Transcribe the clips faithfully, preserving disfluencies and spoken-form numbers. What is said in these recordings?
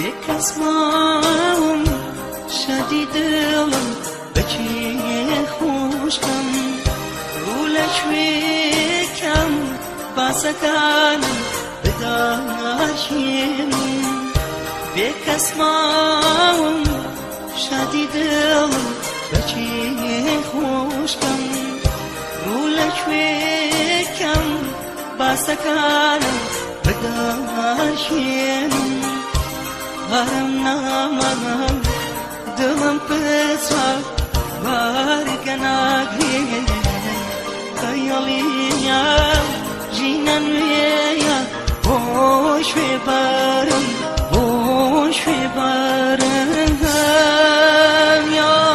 بکسمم شدی دلم بچی خوشکم رولش وکم باسکانم بداشیم بکسمم شدی دلم بچی خوشکم رولش وکم باسکانم بداشیم هرم نامم دلم پسر وارگنا گری خیالیا جینن ویا خوش ببرم خوش ببرم یا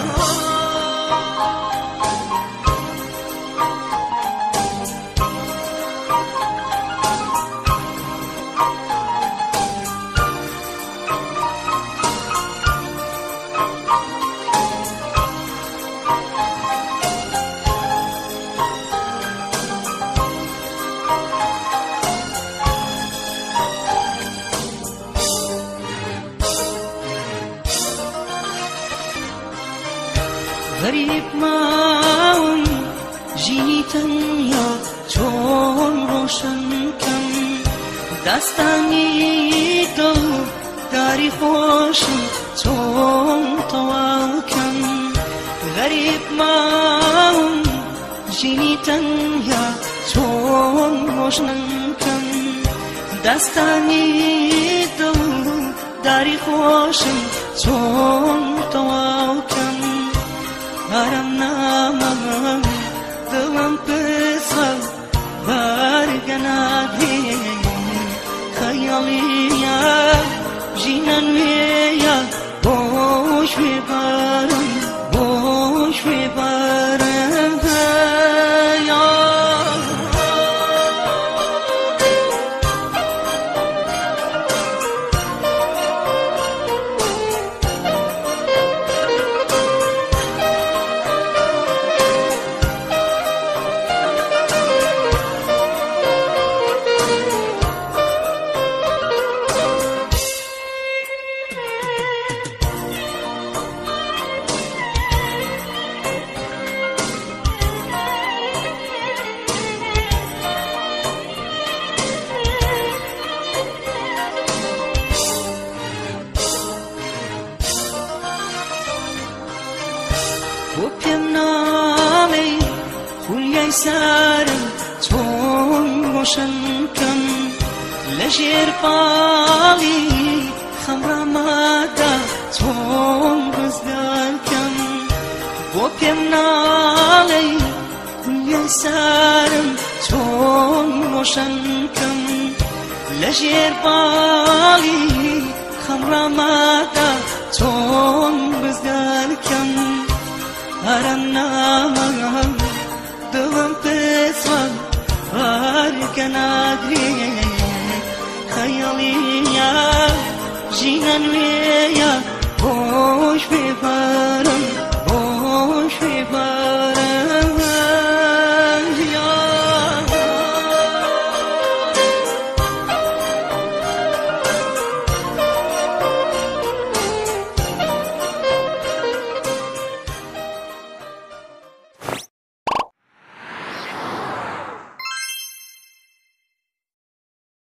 غریب ماون جینی تنیا چون روشن کم دستانی دل داری خوشم چون طوال کم غریب ماون جینی تنیا چون روشن کم دستانی دل داری خوشم چون طوال کم هرم نامم دلم پسر وارگنا گری خیالیا جینن ویا خوش ببرم خوش ببرم یا وپیم نامی خولیای سرم چون روشن کم لجیر پالی خمرامادا چون رزگار کم وپیم نامی خولیای سرم چون روشن کم لجیر پالی خمرامادا چون رزگار کم هرم نامم دلم پسر وارگنا گری خیالیا جینن ویا